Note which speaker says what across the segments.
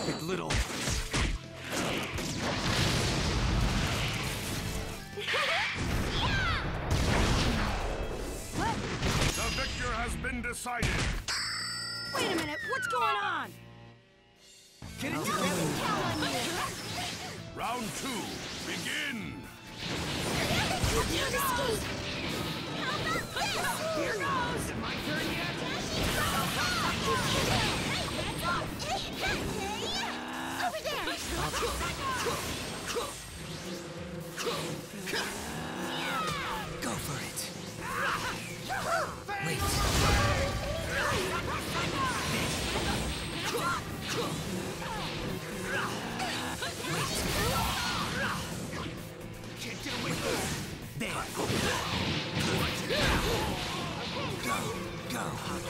Speaker 1: stupid little...
Speaker 2: The victor has been decided.
Speaker 3: Wait a minute, what's going on?
Speaker 1: Get it
Speaker 3: No
Speaker 1: together!
Speaker 3: one can count on you.
Speaker 2: Round 2, begin.
Speaker 3: Here goes. Here goes.
Speaker 1: My turn yet?
Speaker 3: Over there.
Speaker 1: Go for it. Wait. Can't get away from it. There. Go. Go.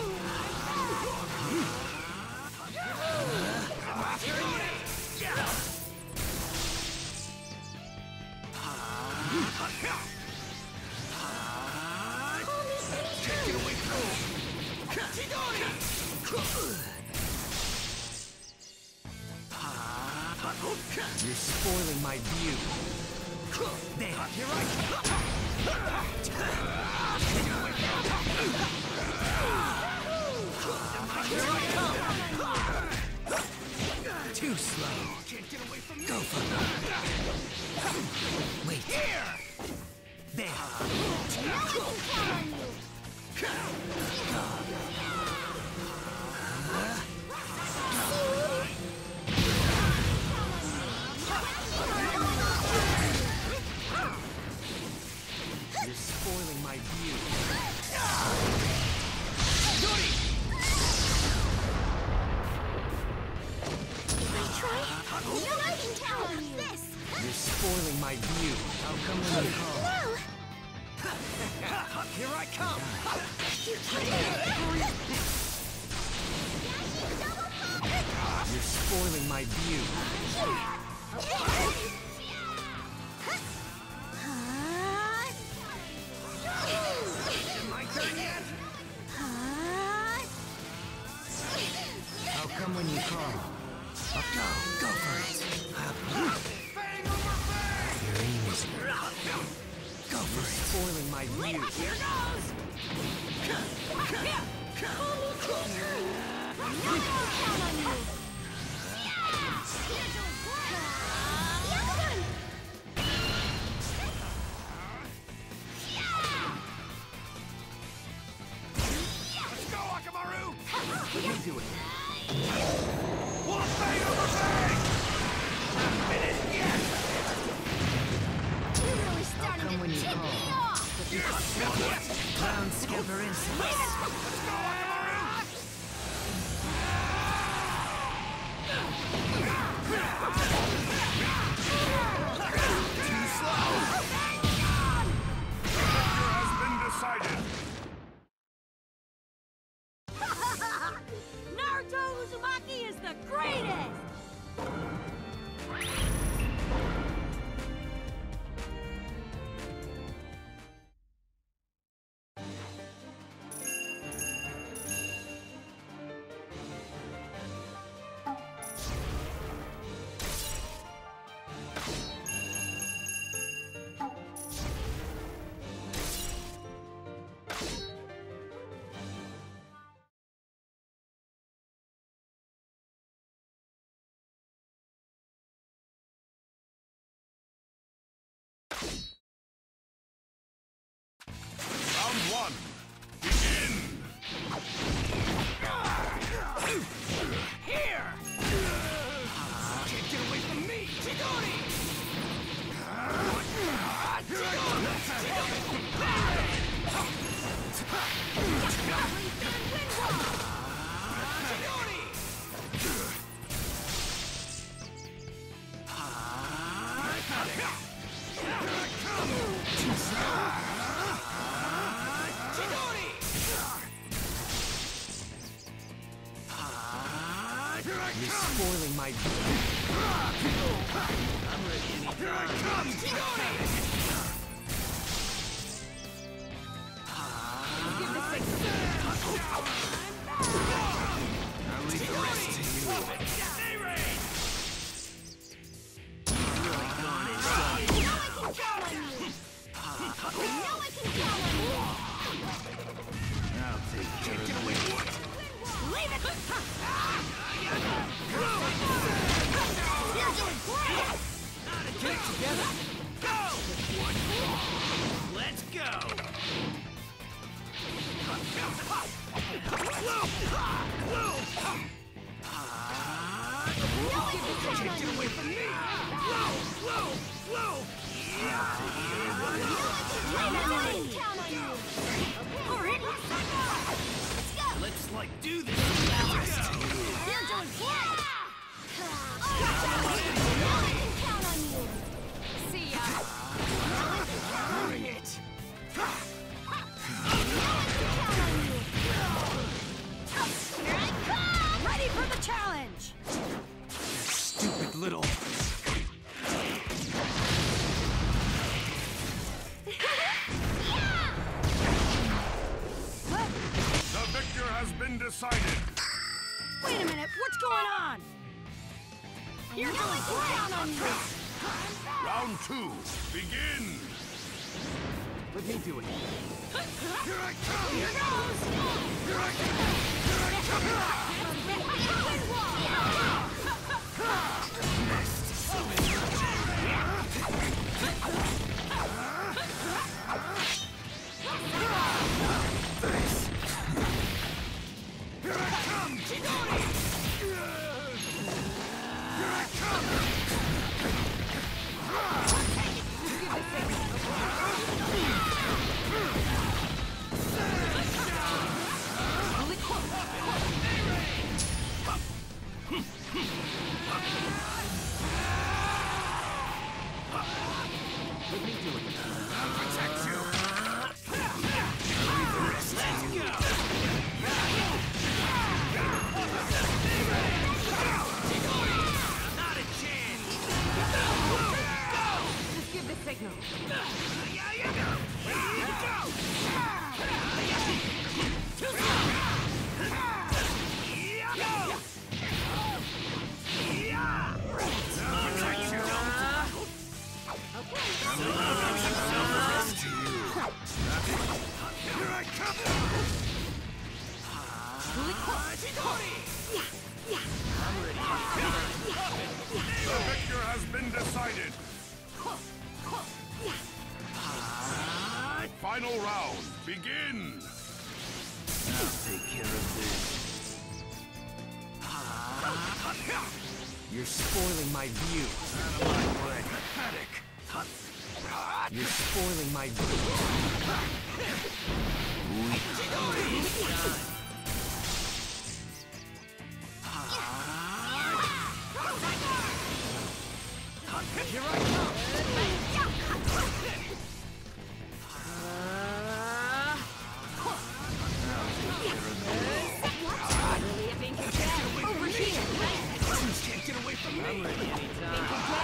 Speaker 1: Can't get away from it. You're spoiling my view. There, here I come. Too slow. Can't get away from me. Go for it. Wait. Here. There.
Speaker 3: No one can count on you.
Speaker 1: You're spoiling my view.
Speaker 3: Retry? No one can count on you.
Speaker 1: You're spoiling my view. How come when you call?
Speaker 3: No.
Speaker 1: Here I come. You're spoiling my view. My turn yet? How come when you call? Go for it. Your aim is... Go for it. Spoiling my view.
Speaker 3: Here goes. Count on you.
Speaker 2: Let's go, Akamaru.
Speaker 1: You do it.
Speaker 2: One thing over bang.
Speaker 3: You're really starting
Speaker 1: come when
Speaker 3: to
Speaker 1: you
Speaker 3: tip
Speaker 1: call.
Speaker 3: me off.
Speaker 1: Ground skipper insolence.
Speaker 2: Let's go, Akamaru.
Speaker 1: Too slow.
Speaker 2: The victor has been decided.
Speaker 3: Naruto Uzumaki is the greatest!
Speaker 2: Round 1, begin.
Speaker 1: Here! Can't get away from me! Chidori! You're spoiling my dream. I'm ready anytime. Come, I'll leave the rest to you.
Speaker 3: You're doing great!
Speaker 1: Get it together.
Speaker 2: Go!
Speaker 1: Let's go.
Speaker 3: Can't get away from me! Count on you! Already? Let's go!
Speaker 1: Let's do this.
Speaker 3: You're doing great! Now I can count on you! See ya!
Speaker 1: Bring it.
Speaker 3: Count on you! Here I come! Ready for the challenge!
Speaker 1: Stupid little.
Speaker 2: The victor has been decided.
Speaker 3: Wait a minute, what's going on? You're doing great on you!
Speaker 2: Round 2, begin.
Speaker 1: Let me do it.
Speaker 2: Here I come.
Speaker 3: Here goes!
Speaker 2: Here I come. Here I Here I come! Chidori! Here I come!
Speaker 1: Let me do it.
Speaker 2: I'll protect you!
Speaker 1: Let's go. Not a chance.
Speaker 3: Just give the signal.
Speaker 2: Here I come! The victor has been decided. Final round, begin!
Speaker 1: I'll take care of this. You're spoiling my view.
Speaker 2: Pathetic.
Speaker 1: You're spoiling my view.
Speaker 2: Here I come!
Speaker 3: Over here!
Speaker 1: Can't get away from me. I'm ready anytime.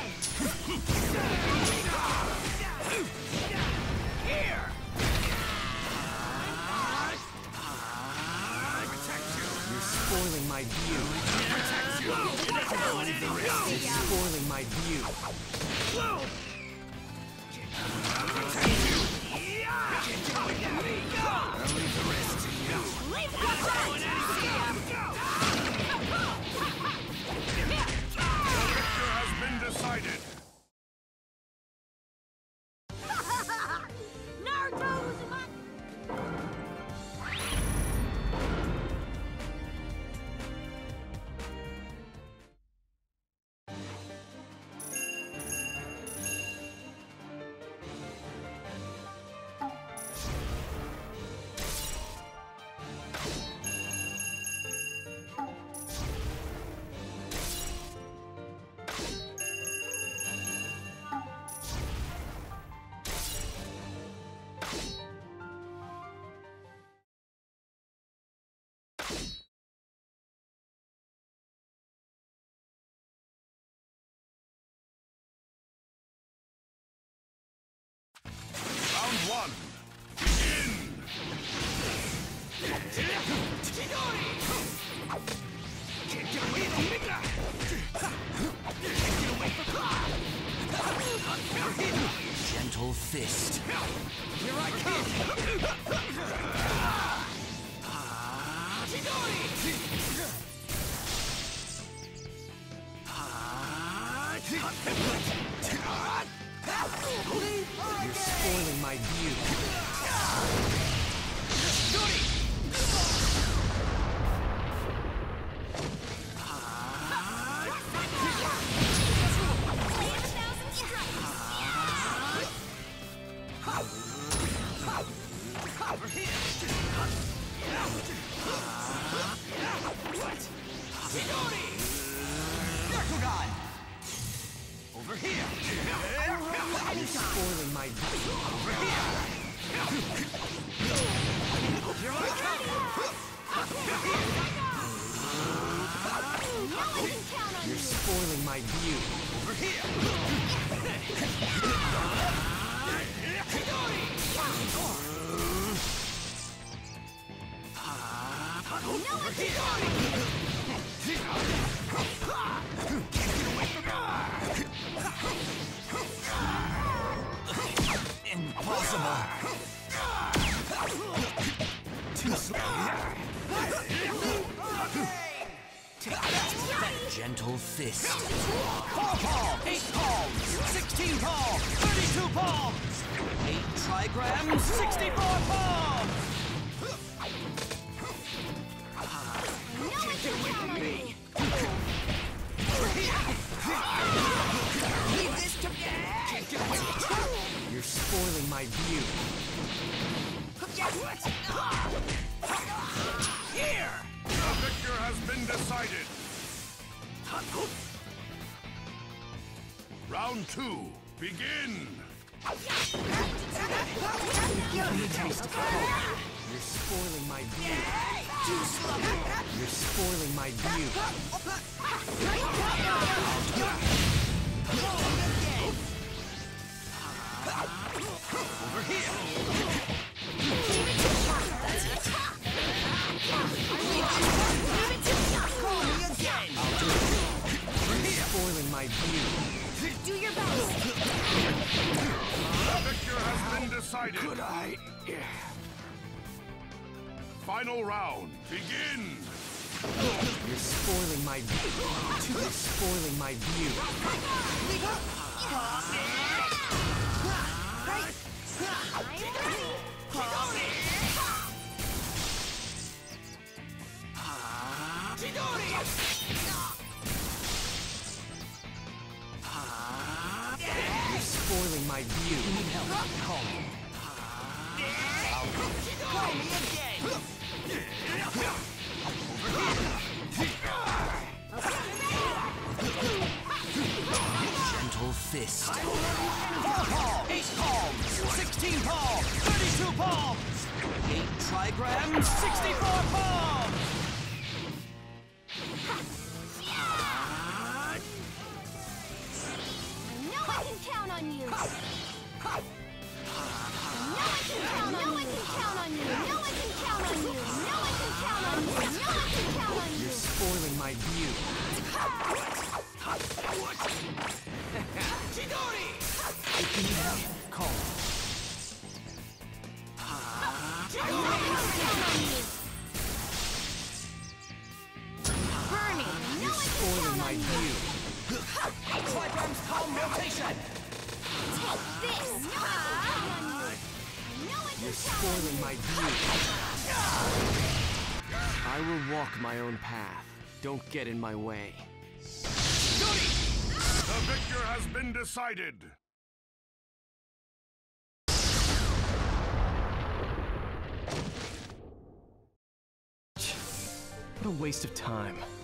Speaker 2: Here!
Speaker 1: You're spoiling my view. You're spoiling my view. I'll leave the rest to you.
Speaker 3: Leave the
Speaker 2: Victor has been decided.
Speaker 3: Naruto Uzumaki!
Speaker 2: Round 1, begin!
Speaker 1: Can't get away from me. Gentle fist.
Speaker 2: Here I come!
Speaker 1: You're spoiling my view.
Speaker 2: Over here!
Speaker 1: You're spoiling my view.
Speaker 2: Over here! Here I come!
Speaker 1: You're spoiling my view.
Speaker 2: Over here! Over
Speaker 1: Impossible. Too slow. Take that gentle fist.
Speaker 4: 4 palms, 8 palms, 16 palms, 32 palms, 8 trigrams, 64 palms!
Speaker 3: Get away from me!
Speaker 4: Leave this to me!
Speaker 1: You're spoiling my view.
Speaker 4: Here!
Speaker 2: The victor has been decided. Round 2, begin!
Speaker 1: You're spoiling my view. You're spoiling my view.
Speaker 2: Over here!
Speaker 1: You're spoiling my view.
Speaker 3: Do your best!
Speaker 2: The victor has been decided.
Speaker 1: Could I?
Speaker 2: Final round, begin!
Speaker 1: You're spoiling my view. You're spoiling my view. You're spoiling my view.
Speaker 4: You need help? Call me. Call me again!
Speaker 1: Gentle fist.
Speaker 4: 4 palms, 8 palms, 16 palms, 32 palms, 8 trigrams, 64 palms!
Speaker 3: I know I can count on you! I know I can count on you! I know I can count on you! I know I can count on you! I know I can count on you!
Speaker 1: You're spoiling my view.
Speaker 4: Chidori!
Speaker 1: If you need help, call me.
Speaker 3: I know I can count on you! Bernie, I know
Speaker 1: You're
Speaker 3: I can
Speaker 1: spoiling
Speaker 3: count
Speaker 1: my
Speaker 3: on you!
Speaker 1: view.
Speaker 4: Trigrams palm rotation!
Speaker 3: Take this! I know I can count on you! I know I can
Speaker 1: You're
Speaker 3: count on
Speaker 1: spoiling
Speaker 3: you!
Speaker 1: my view. I will walk my own path. Don't get in my way.
Speaker 2: The victor has been decided.
Speaker 1: What a waste of time.